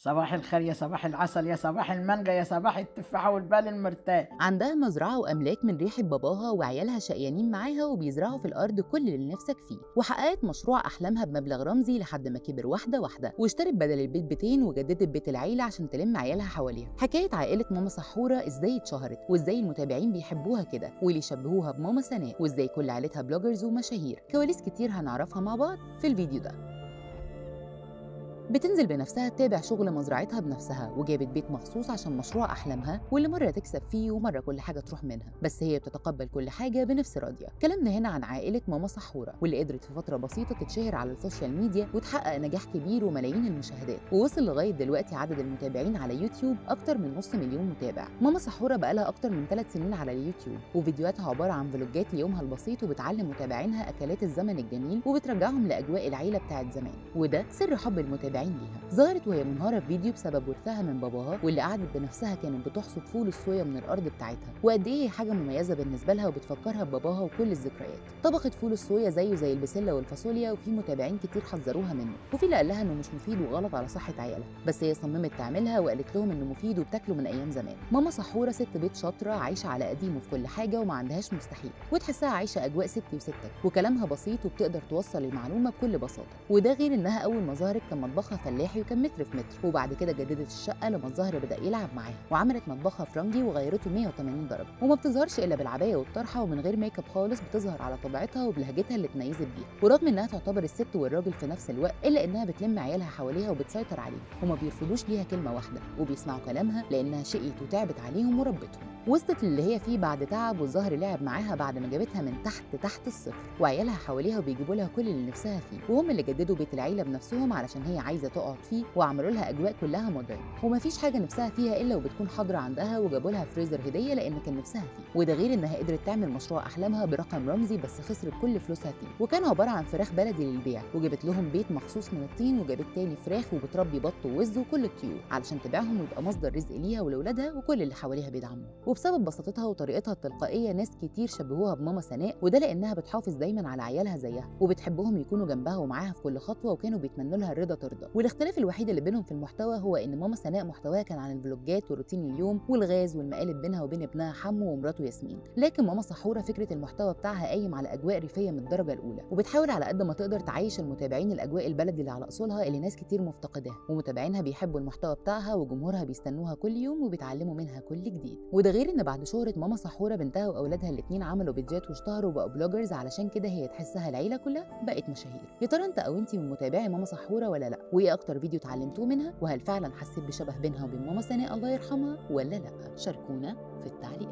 صباح الخير يا صباح العسل يا صباح المانجا يا صباح التفاحة والبال المرتاح. عندها مزرعة وأملاك من ريحة باباها وعيالها شقيانين معاها وبيزرعوا في الأرض كل اللي نفسك فيه، وحققت مشروع أحلامها بمبلغ رمزي لحد ما كبر واحدة واحدة واشترت بدل البيت بيتين وجددت بيت العيلة عشان تلم عيالها حواليها. حكاية عائلة ماما سحورة إزاي اتشهرت وإزاي المتابعين بيحبوها كده واللي يشبهوها بماما سناء وإزاي كل عيلتها بلوجرز ومشاهير. كواليس كتير هنعرفها مع بعض في الفيديو ده. بتنزل بنفسها تتابع شغل مزرعتها بنفسها وجابت بيت مخصوص عشان مشروع أحلامها واللي مرة تكسب فيه ومرة كل حاجة تروح منها، بس هي بتتقبل كل حاجة بنفس راضية. كلامنا هنا عن عائلة ماما سحورة واللي قدرت في فترة بسيطة تتشهر على السوشيال ميديا وتحقق نجاح كبير وملايين المشاهدات، ووصل لغاية دلوقتي عدد المتابعين على يوتيوب أكتر من نص مليون متابع. ماما سحورة بقالها أكتر من 3 سنين على اليوتيوب وفيديوهاتها عبارة عن فلوجات ليومها البسيط وبتعلم متابعينها أكلات الزمن الجميل وبترجعهم لأجواء العيلة بتاعت زمان، وده سر حب المتابعين ليها. ظهرت وهي منهارة في فيديو بسبب ورثها من باباها واللي قعدت بنفسها كانت بتحصد فول الصويا من الأرض بتاعتها، وقد إيه هي حاجة مميزة بالنسبة لها وبتفكرها بباباها وكل الذكريات. طبخت فول الصويا زيه زي البسلة والفاصوليا وفي متابعين كتير حذروها منه وفي اللي قال لها إنه مش مفيد وغلط على صحة عيالها، بس هي صممت تعملها وقالت لهم إنه مفيد وبتاكله من أيام زمان. ماما سحورة ست بيت شاطرة عايشة على قديمه في كل حاجة وما عندهاش مستحيل وتحسها عايشة أجواء ستي وستك وكلامها بسيط وبتقدر توصل المعلومة بكل بساطة، وده غير إنها أول ما ظهرت كان مطبخها فلاحي وكان متر في متر، وبعد كده جددت الشقه لما الظهر بدا يلعب معاها وعملت مطبخها فرنجي وغيرته 180 درجه، وما بتظهرش الا بالعبايه والطرحه ومن غير ميك اب خالص، بتظهر على طبيعتها وبلهجتها اللي اتميزت بيها. ورغم انها تعتبر الست والراجل في نفس الوقت الا انها بتلم عيالها حواليها وبتسيطر عليهم وما بيرفضوش ليها كلمه واحده وبيسمعوا كلامها لانها شقيت وتعبت عليهم وربتهم. وصلت اللي هي فيه بعد تعب، والظهر لعب معاها بعد ما جابتها من تحت الصفر، وعيالها حواليها وبيجيبوا لها كل اللي نفسها فيه، وهم اللي جددوا بيت العيله بنفسهم علشان هي عايزه تقعد فيه وعملوا لها اجواء كلها مودرن، ومفيش حاجه نفسها فيها الا وبتكون حاضره عندها، وجابوا لها فريزر هديه لان كان نفسها فيه، وده غير انها قدرت تعمل مشروع احلامها برقم رمزي بس خسرت كل فلوسها فيه، وكان عباره عن فراخ بلدي للبيع، وجابت لهم بيت مخصوص من الطين، وجابت تاني فراخ وبتربي بط ووز وكل الطيور علشان تبيعهم ويبقى مصدر رزق ليها ولاولادها وكل اللي حواليها بيدعموها. وبسبب بساطتها وطريقتها التلقائيه ناس كتير شبهوها بماما سناء، وده لانها بتحافظ دايما على عيالها زيها وبتحبهم يكونوا جنبها ومعاها في كل خطوه، وكانوا بيتمنوا لها الرضا ترضى. والاختلاف الوحيد اللي بينهم في المحتوى هو ان ماما سناء محتواها كان عن الفلوجات وروتين اليوم والغاز والمقالب بينها وبين ابنها حمو ومراته ياسمين، لكن ماما سحوره فكره المحتوى بتاعها قايم على اجواء ريفيه من الدرجه الاولى، وبتحاول على قد ما تقدر تعيش المتابعين الاجواء البلدي اللي على اصولها اللي ناس كتير مفتقداها، ومتابعينها بيحبوا المحتوى بتاعها وجمهورها بيستنوها كل يوم وبيتعلموا منها كل جديد. وده غير ان بعد شهره ماما سحوره بنتها واولادها الاثنين عملوا بيدجات واشتهروا وبقوا بلوجرز، علشان كده هي تحسها العيله كلها بقت مشاهير. يا ترى انت او انتي من متابعي ماما سحوره ولا لا؟ وايه اكتر فيديو اتعلمتوه منها؟ وهل فعلا حسيت بشبه بينها وبين ماما سناء الله يرحمها ولا لا؟ شاركونا في التعليقات.